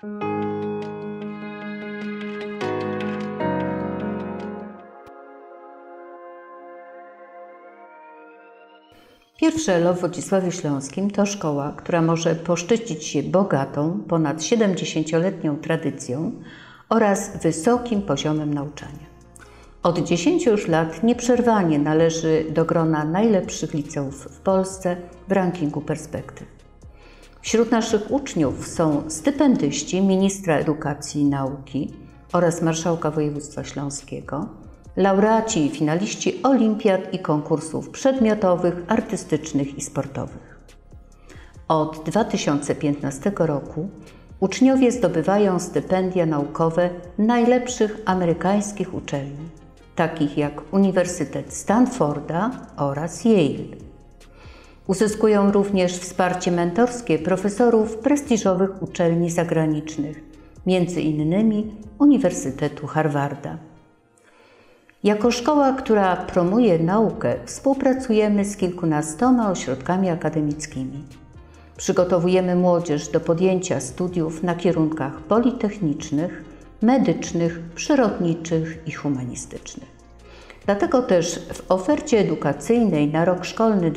Pierwsze ELO w Wodzisławiu Śląskim to szkoła, która może poszczycić się bogatą, ponad 70-letnią tradycją oraz wysokim poziomem nauczania. Od 10 już lat nieprzerwanie należy do grona najlepszych liceów w Polsce w rankingu Perspektyw. Wśród naszych uczniów są stypendyści ministra edukacji i nauki oraz marszałka województwa śląskiego, laureaci i finaliści olimpiad i konkursów przedmiotowych, artystycznych i sportowych. Od 2015 roku uczniowie zdobywają stypendia naukowe najlepszych amerykańskich uczelni, takich jak Uniwersytet Stanforda oraz Yale. Uzyskują również wsparcie mentorskie profesorów prestiżowych uczelni zagranicznych, między innymi Uniwersytetu Harvarda. Jako szkoła, która promuje naukę, współpracujemy z kilkunastoma ośrodkami akademickimi. Przygotowujemy młodzież do podjęcia studiów na kierunkach politechnicznych, medycznych, przyrodniczych i humanistycznych. Dlatego też w ofercie edukacyjnej na rok szkolny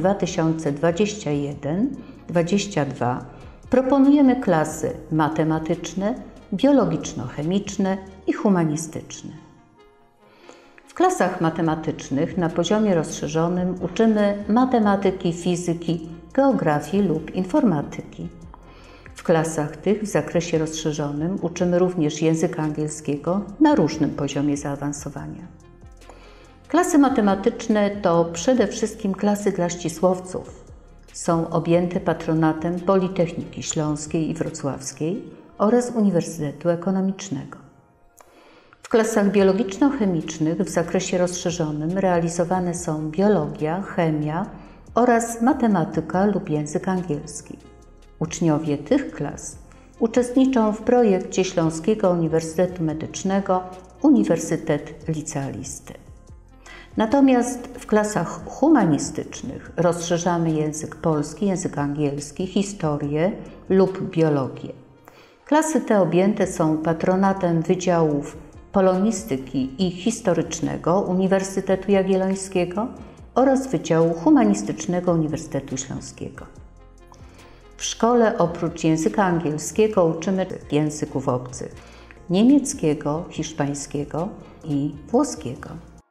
2021-2022 proponujemy klasy matematyczne, biologiczno-chemiczne i humanistyczne. W klasach matematycznych na poziomie rozszerzonym uczymy matematyki, fizyki, geografii lub informatyki. W klasach tych w zakresie rozszerzonym uczymy również języka angielskiego na różnym poziomie zaawansowania. Klasy matematyczne to przede wszystkim klasy dla ścisłowców. Są objęte patronatem Politechniki Śląskiej i Wrocławskiej oraz Uniwersytetu Ekonomicznego. W klasach biologiczno-chemicznych w zakresie rozszerzonym realizowane są biologia, chemia oraz matematyka lub język angielski. Uczniowie tych klas uczestniczą w projekcie Śląskiego Uniwersytetu Medycznego Uniwersytet Licealisty. Natomiast w klasach humanistycznych rozszerzamy język polski, język angielski, historię lub biologię. Klasy te objęte są patronatem wydziałów polonistyki i historycznego Uniwersytetu Jagiellońskiego oraz Wydziału Humanistycznego Uniwersytetu Śląskiego. W szkole oprócz języka angielskiego uczymy języków obcych: niemieckiego, hiszpańskiego i włoskiego.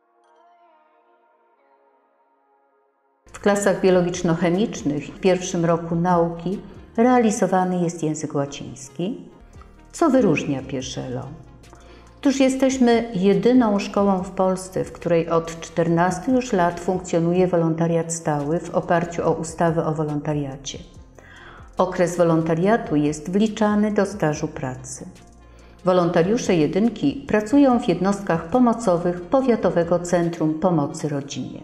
W klasach biologiczno-chemicznych w pierwszym roku nauki realizowany jest język łaciński, co wyróżnia pierwsze ELO. Otóż jesteśmy jedyną szkołą w Polsce, w której od 14 już lat funkcjonuje wolontariat stały w oparciu o ustawę o wolontariacie. Okres wolontariatu jest wliczany do stażu pracy. Wolontariusze jedynki pracują w jednostkach pomocowych Powiatowego Centrum Pomocy Rodzinie.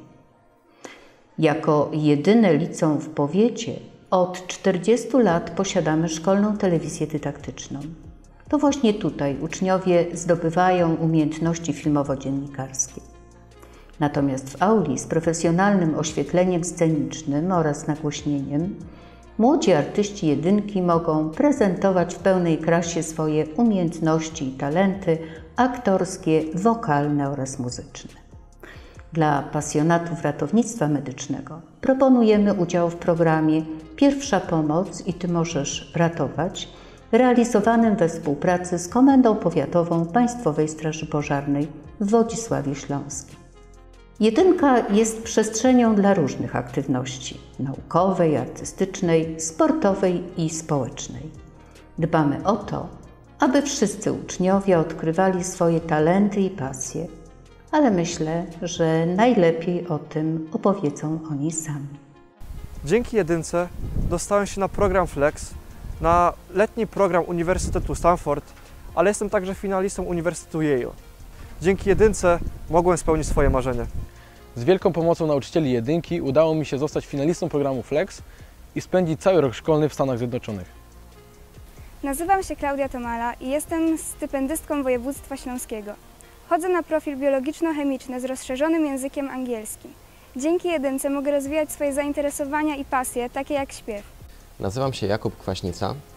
Jako jedyne liceum w powiecie od 40 lat posiadamy szkolną telewizję dydaktyczną. To właśnie tutaj uczniowie zdobywają umiejętności filmowo-dziennikarskie. Natomiast w auli z profesjonalnym oświetleniem scenicznym oraz nagłośnieniem młodzi artyści jedynki mogą prezentować w pełnej krasie swoje umiejętności i talenty aktorskie, wokalne oraz muzyczne. Dla pasjonatów ratownictwa medycznego proponujemy udział w programie Pierwsza pomoc i Ty możesz ratować, realizowanym we współpracy z Komendą Powiatową Państwowej Straży Pożarnej w Wodzisławiu Śląskim. Jedynka jest przestrzenią dla różnych aktywności naukowej, artystycznej, sportowej i społecznej. Dbamy o to, aby wszyscy uczniowie odkrywali swoje talenty i pasje, ale myślę, że najlepiej o tym opowiedzą oni sami. Dzięki jedynce dostałem się na program Flex, na letni program Uniwersytetu Stanford, ale jestem także finalistą Uniwersytetu Yale. Dzięki jedynce mogłem spełnić swoje marzenie. Z wielką pomocą nauczycieli jedynki udało mi się zostać finalistą programu Flex i spędzić cały rok szkolny w Stanach Zjednoczonych. Nazywam się Klaudia Tomala i jestem stypendystką województwa śląskiego. Chodzę na profil biologiczno-chemiczny z rozszerzonym językiem angielskim. Dzięki jedynce mogę rozwijać swoje zainteresowania i pasje, takie jak śpiew. Nazywam się Jakub Kwaśnica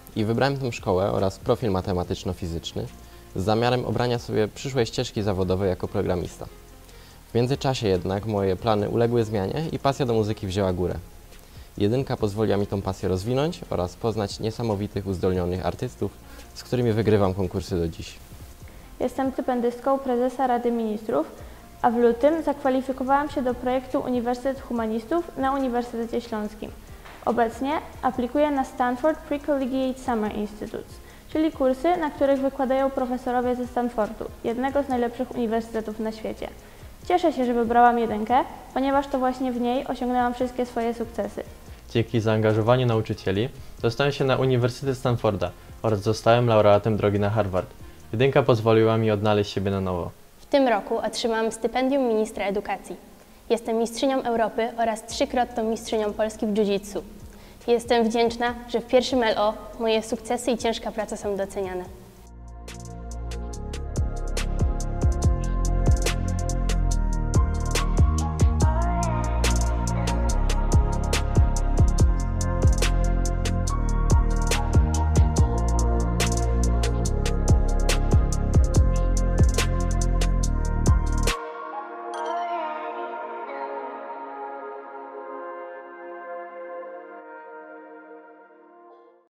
i wybrałem tę szkołę oraz profil matematyczno-fizyczny z zamiarem obrania sobie przyszłej ścieżki zawodowej jako programista. W międzyczasie jednak moje plany uległy zmianie i pasja do muzyki wzięła górę. Jedynka pozwoliła mi tą pasję rozwinąć oraz poznać niesamowitych, uzdolnionych artystów, z którymi wygrywam konkursy do dziś. Jestem stypendystką prezesa Rady Ministrów, a w lutym zakwalifikowałam się do projektu Uniwersytet Humanistów na Uniwersytecie Śląskim. Obecnie aplikuję na Stanford Pre-Collegiate Summer Institutes, czyli kursy, na których wykładają profesorowie ze Stanfordu, jednego z najlepszych uniwersytetów na świecie. Cieszę się, że wybrałam jedynkę, ponieważ to właśnie w niej osiągnęłam wszystkie swoje sukcesy. Dzięki zaangażowaniu nauczycieli dostałem się na Uniwersytet Stanforda oraz zostałem laureatem drogi na Harvard. Jedynka pozwoliła mi odnaleźć siebie na nowo. W tym roku otrzymałam stypendium ministra edukacji. Jestem mistrzynią Europy oraz 3-krotną mistrzynią Polski w jiu-jitsu. Jestem wdzięczna, że w pierwszym LO moje sukcesy i ciężka praca są doceniane.